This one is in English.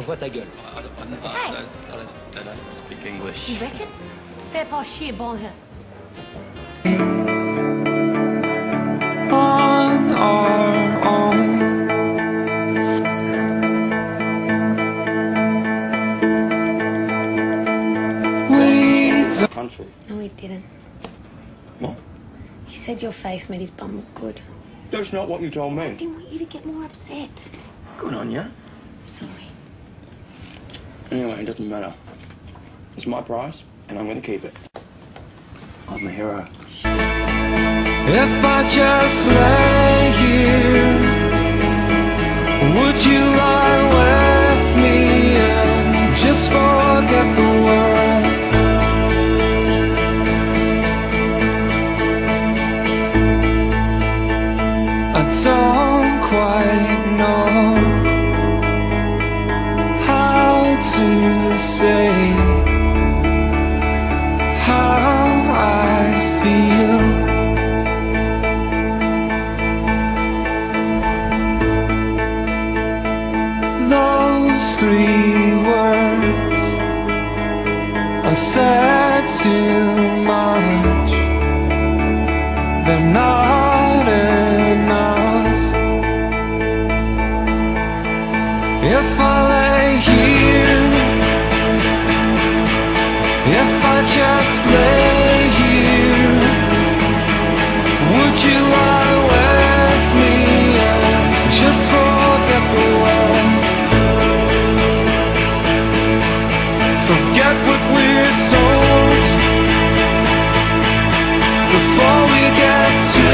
je vois ta gueule. I don't speak English. You reckon? They're by sheer by her. On our own. Country. No, he didn't. What? He said your face made his bum look good. That's not what you told I me. didn't want you to get more upset. Good on you. Sorry. Anyway, it doesn't matter. It's my prize, and I'm going to keep it. I'm a hero. If I just lay here, would you lie with me and just forget the world? I don't quite know how to say how I feel. Those 3 words are said too much. They're not enough. If I lay here, if I just lay here, would you lie with me and just forget the world? Forget what we're told before we get to